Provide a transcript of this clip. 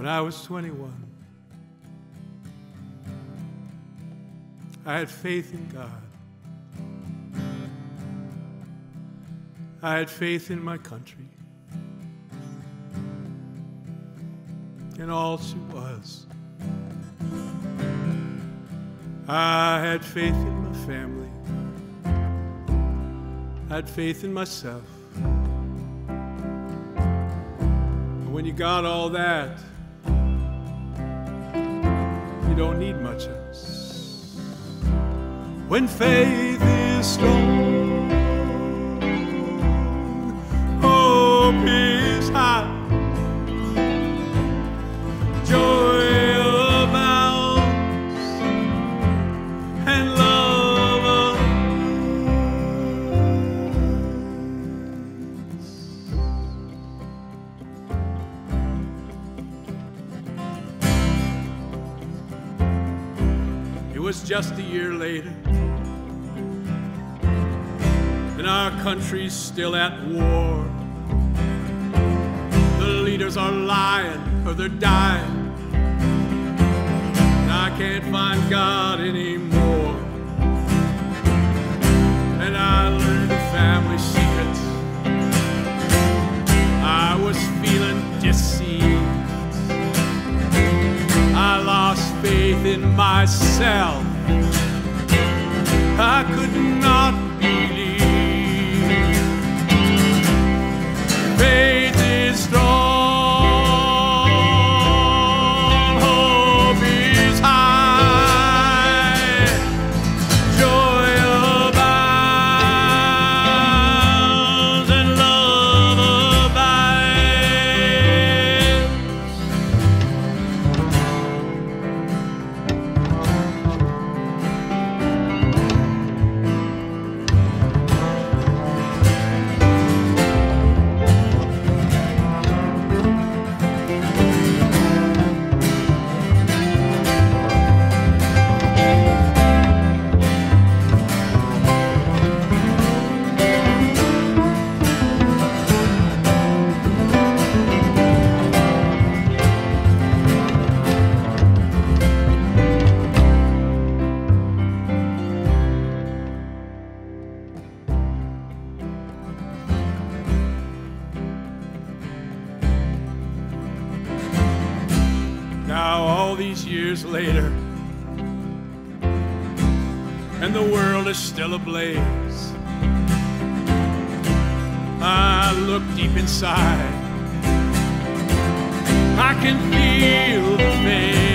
when I was 21. I had faith in God. I had faith in my country and all she was. I had faith in my family. I had faith in myself. And when you got all that, you don't need much else. When faith is strong, hope is high, joy abounds, and love abounds. It was just a year later, and our country's still at war. The leaders are lying or they're dying, and I can't find God anymore. And I learned the family secrets. I was feeling deceived. I lost faith in myself. I could not believe. Faith is strong, hope is high, joy abounds, and love abides. Now all these years later, and the world is still ablaze, I look deep inside. I can feel the pain.